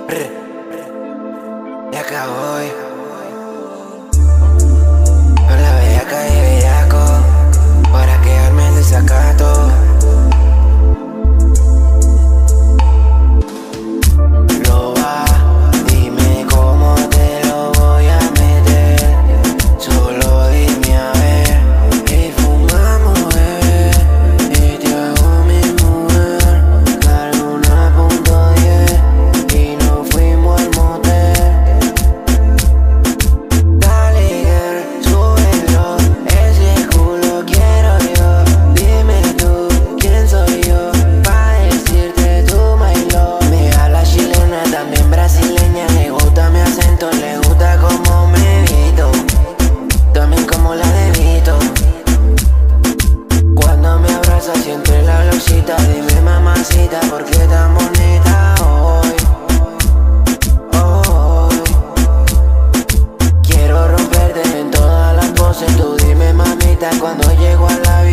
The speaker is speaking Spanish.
Y acá voy por la bella calle Bellaco para quedarme el desacato. Loba, dime cómo te lo voy a meter. Solo dime a ver y fumamos, bebé. Y te hago mi mujer. Cargo una .10 y nos fuimos al motel. Dale, girl, súbelo. Ese culo quiero yo. Dime tú, ¿quién soy yo? Pa' decirte tú, my love. Me habla chilena, también brasileña. Le gusta mi acento, le gusta como me visto. También como la debito. Cuando me abraza siempre la blusita. Dime, mamacita, ¿por qué tan bonita hoy? Hoy quiero romperte en todas las poses. Tú dime, mamita, cuando llego a la